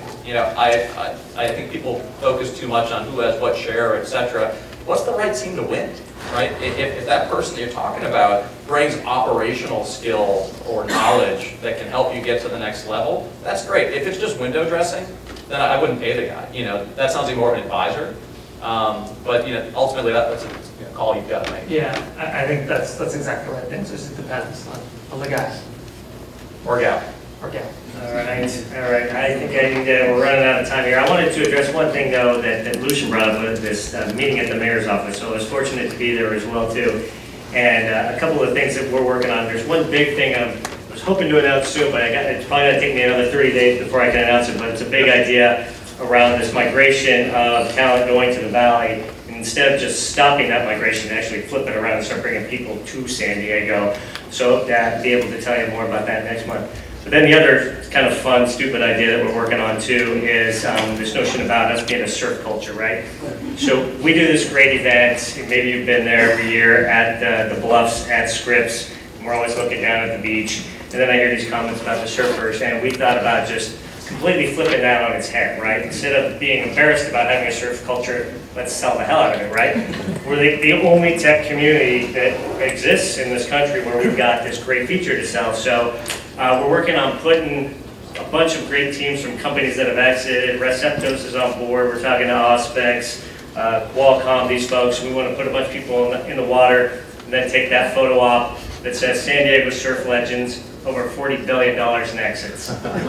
I think people focus too much on who has what share, et cetera. What's the right team to win, right? If that person you're talking about brings operational skill or knowledge that can help you get to the next level, that's great. If it's just window dressing, then I wouldn't pay the guy. That sounds like more of an advisor. But ultimately that's a call you've got to make. Yeah, I think that's exactly right. It just depends on the guy. Or gal. Or gal. All right. I think we're running out of time here. I wanted to address one thing though that Lucian brought up with this meeting at the mayor's office. So I was fortunate to be there as well too. And a couple of things that we're working on. There's one big thing I was hoping to announce soon, but it's probably going to take me another 30 days before I can announce it. But it's a big idea around this migration of talent going to the valley. Instead of just stopping that migration, actually flip it around and start bringing people to San Diego. So that be able to tell you more about that next month. But then the other kind of fun, stupid idea that we're working on too is this notion about us being a surf culture, right? So we do this great event, maybe you've been there every year at the Bluffs at Scripps, and we're always looking down at the beach. And then I hear these comments about the surfers, and we thought about just completely flipping that on its head, right? Instead of being embarrassed about having a surf culture, let's sell the hell out of it, right? We're the only tech community that exists in this country where we've got this great feature to sell. So we're working on putting a bunch of great teams from companies that have exited. Receptos is on board. We're talking to Auspex, Qualcomm, these folks. We want to put a bunch of people in the water and then take that photo op that says San Diego Surf Legends, over $40 billion in exits.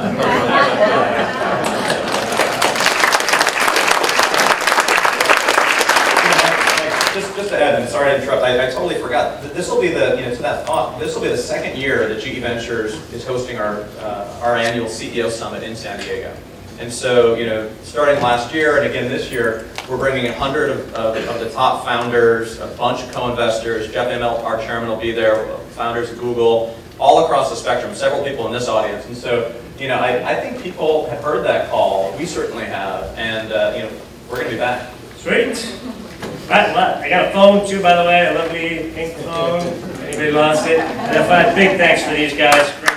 Just to add, and sorry to interrupt, I totally forgot. This will be the, to that thought, this will be the second year that GE Ventures is hosting our annual CEO Summit in San Diego. And so, starting last year and again this year, we're bringing 100 of the top founders, a bunch of co-investors. Jeff Immelt, our chairman, will be there, founders of Google, all across the spectrum, several people in this audience. And so, I think people have heard that call. We certainly have. And, we're going to be back. Sweet. I got a phone too, by the way, a lovely pink phone. Anybody lost it? And a big thanks for these guys.